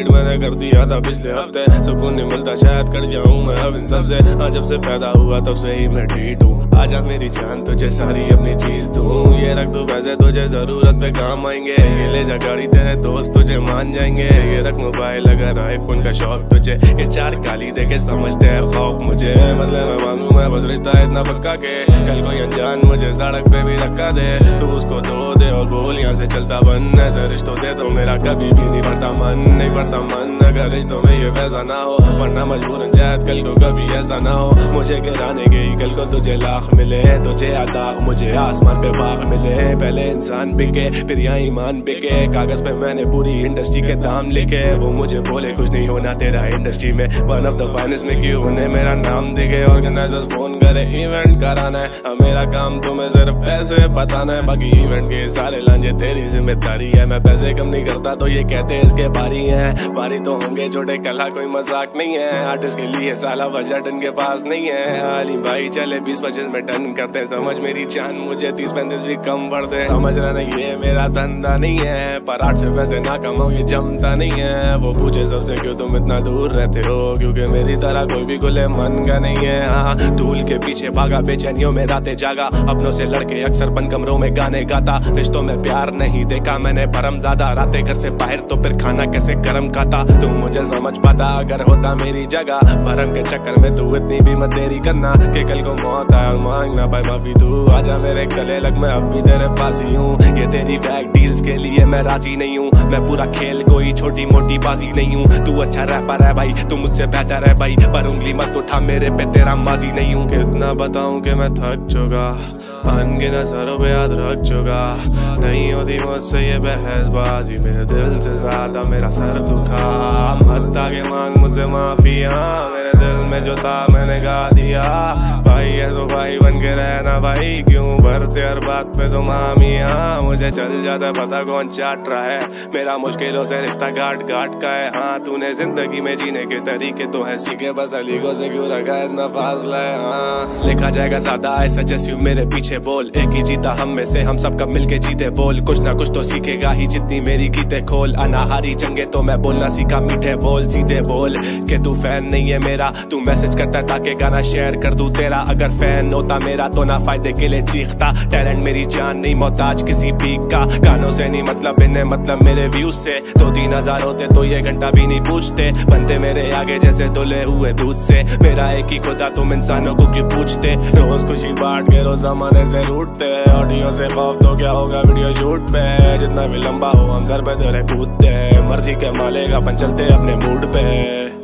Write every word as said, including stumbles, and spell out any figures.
Delete मैंने कर दिया था पिछले हफ्ते। सुकून नहीं मिलता शायद कर जाऊं मैं अब इन सबसे। हाँ जब से पैदा हुआ तब से ही मैं ठीक हूँ। आजा मेरी जान तुझे सारी अपनी चीज दूं। ये रख दो पैसे तुझे जरूरत पे काम आएंगे। ये ले जा गाड़ी तेरे दोस्त तुझे मान जाएंगे। ये रख मोबाइल अगर आईफोन का शौक तुझे। ये चार गाली देके समझते हैं खौफ मुझे। मतलब मैं मांगू मैं बस रिश्ता इतना पक्का के कल कोई अनजान मुझे सड़क पे भी धक्का दे तो उसको धो दे और बोल यहाँ से चलता बन। ऐसे रिश्तों से तो मेरा कभी भी नहीं बढ़ता मन, नहीं बढ़ता मन। अगर रिश्तों में ये वैसा ना हो वरना मजबूरन शायद कल को कभी ऐसा ना हो। मुझे गिराने गई कल को तुझे लाख मिले, तुझे आदाग मुझे आसमान पे बाग मिले। पहले इंसान बिके फिर यहाँ ईमान बिके। कागज पे मैंने पूरी इंडस्ट्री के दाम लिखे। वो मुझे बोले कुछ नहीं होना तेरा इंडस्ट्री में, वन ऑफ द फाइनेस्ट में क्यों उन्हें मेरा नाम दिखे। ऑर्गेनाइजर्स फोन करे इवेंट कराना है, अब मेरा काम तुम्हें सिर्फ पैसे बताना है। बाकी इवेंट के सारे लांझे तेरी जिम्मेदारी है। मैं पैसे कम नहीं करता तो ये कहते इसके बारी है। बारी तो होंगे छोटे कला कोई मजाक नहीं है। आर्टिस्ट के लिए साला बजट इनके पास नहीं है। अली भाई चले बीस पच्चीस में टन करते समझ मेरी जान मुझे तीस पैंतीस भी कम पड़ते। समझ रहा नहीं ये मेरा धंधा नहीं है, पर आर्ट से पैसे ना कमाऊं ये जमता नहीं है। वो पूछे सबसे क्यों तुम इतना दूर रहते हो, क्योंकि मेरी तरह कोई भी खुले मन का नहीं है। हाँ धूल के पीछे भागा बेचैनियों में रातें जागा। अपनों से लड़के अक्सर बंद कमरों में गाने गाता। रिश्तों में प्यार नहीं देखा मैंने भरम ज्यादा। रातें घर से बाहर तो फिर खाना कैसे गरम खाता। तू मुझे समझ पाता अगर होता मेरी जगह। भरम के चक्कर में तू इतनी भी मत देरी करना कि कल को मौत आए और मांग ना पाए माफी। तू आजा मेरे गले लग मैं अब भी तेरे पास ही हूँ। ये तेरी बैक डील्स के लिए मैं राजी नहीं हूँ। मैं पूरा खेल कोई छोटी मोटी बाजी नहीं हूँ। तू अच्छा रैपर है भाई तू मुझसे बेहतर है भाई, पर उंगली मत उठा मेरे पे तेरा माजी नहीं हूँ। कितना बताऊं कि मैं थक चुका, अनगिनत सरों पे याद रख चुका। नहीं होती मुझसे ये बहसबाजी, मेरे दिल से ज्यादा मेरा सर दुखा। मत आगे मांग मुझसे माफी, हाँ मेरे दिल में जो था मैंने गा दिया। भाई है तो भाई बन के रहना भाई, क्यों भरते हर बात पे तुम हामी। हाँ मुझे चल जाता पता कौन चाट रहा है, मेरा मुश्किलों से रिश्ता घाट घाट का है। हाँ तूने जिंदगी में जीने के तरीके तो है सीखे, बस अलीगों से क्यों रखा इतना फासला है। हाँ लिखा जाएगा सादा ऐसा जैसे मेरे पीछे बोल। एक ही जीता हम में से हम सब कब मिलके जीते बोल। कुछ ना कुछ तो सीखेगा ही जितनी मेरी गीते खोल। अनाहारी जंगे तो मैं बोलना सीखा मीठे बोल। सीधे बोल के तू फैन नहीं है मेरा, तू मैसेज करता ताकि गाना शेयर कर दूं तेरा। अगर फैन होता मेरा तो ना फायदे के लिए चीखता। टैलेंट मेरी जान नहीं मोहताज किसी पीक का। गानों से नहीं मतलब इन्हें मतलब मेरे व्यूज से। दो तीन हजार होते तो ये घंटा भी नहीं पूछते। बनते मेरे आगे जैसे धुले हुए दूध से। मेरा एक ही खुदा तुम इंसानों को क्यों पूछते। रोज खुशी बांट के रोज जमाने से रूठते। ऑडियो से खौफ तो क्या होगा वीडियो शूट पे। जितना भी लंबा हो हम सर पे तेरे कूदते। मर्जी के मालेगा अपन चलते अपने मूड पे।